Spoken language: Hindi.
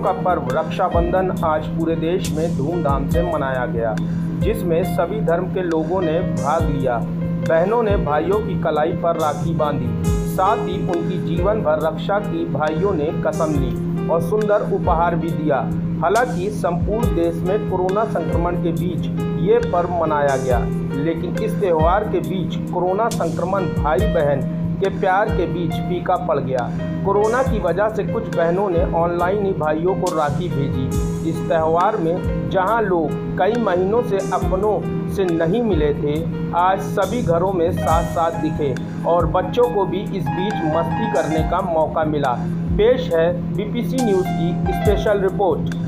का पर्व रक्षाबंधन आज पूरे देश में धूमधाम से मनाया गया, जिसमें सभी धर्म के लोगों ने भाग लिया। बहनों ने भाइयों की कलाई पर राखी बांधी, साथ ही उनकी जीवन भर रक्षा की भाइयों ने कसम ली और सुंदर उपहार भी दिया। हालांकि संपूर्ण देश में कोरोना संक्रमण के बीच ये पर्व मनाया गया, लेकिन इस त्यौहार के बीच कोरोना संक्रमण भाई बहन के प्यार के बीच फीका पड़ गया। कोरोना की वजह से कुछ बहनों ने ऑनलाइन ही भाइयों को राखी भेजी। इस त्यौहार में जहां लोग कई महीनों से अपनों से नहीं मिले थे, आज सभी घरों में साथ साथ दिखे और बच्चों को भी इस बीच मस्ती करने का मौका मिला। पेश है बीपीसी न्यूज़ की स्पेशल रिपोर्ट।